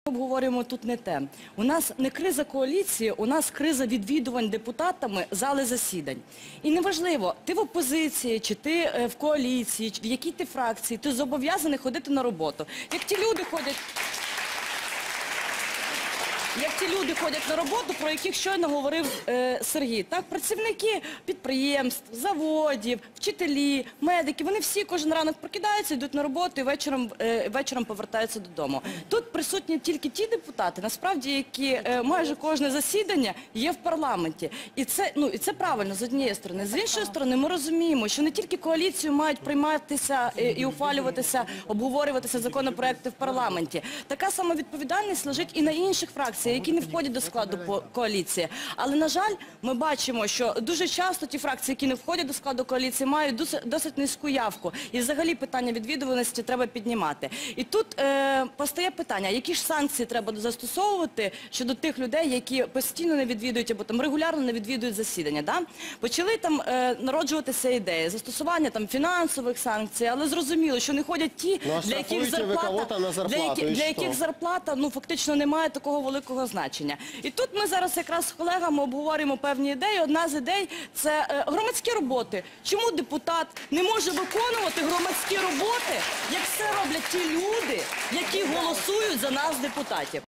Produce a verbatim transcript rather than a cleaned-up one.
Обговорюємо тут не те. У нас не криза коаліції, у нас криза відвідувань депутатами зали засідань. І неважливо, ти в опозиції, чи ти в коаліції, чи в якій ти фракції, ти зобов'язаний ходити на роботу. Як ті люди ходять... Як ті люди ходять на роботу, про яких щойно говорив е, Сергій. Так, працівники підприємств, заводів, вчителі, медики, вони всі кожен ранок прокидаються, йдуть на роботу і вечором, е, вечором повертаються додому. Тут присутні тільки ті депутати, насправді, які е, майже кожне засідання є в парламенті. І це, ну, і це правильно, з однієї сторони. З іншої сторони, ми розуміємо, що не тільки коаліцію мають прийматися е, і ухвалюватися, обговорюватися законопроекти в парламенті. Така сама відповідальність лежить і на інших фракціях, які не входять до складу коаліції. Але, на жаль, ми бачимо, що дуже часто ті фракції, які не входять до складу коаліції, мають досить, досить низьку явку. І взагалі питання відвідуваності треба піднімати. І тут е, постає питання, які ж санкції треба застосовувати щодо тих людей, які постійно не відвідують або там регулярно не відвідують засідання. Да? Почали там е, народжуватися ідеї, застосування там фінансових санкцій, але зрозуміло, що не ходять ті, ну, для яких зарплата, для, які, для яких зарплата ну, фактично не має такого великого значення. І тут ми зараз якраз з колегами обговорюємо певні ідеї. Одна з ідей – це е, громадські роботи. Чому депутат не може виконувати громадські роботи, як це роблять ті люди, які голосують за нас, депутатів?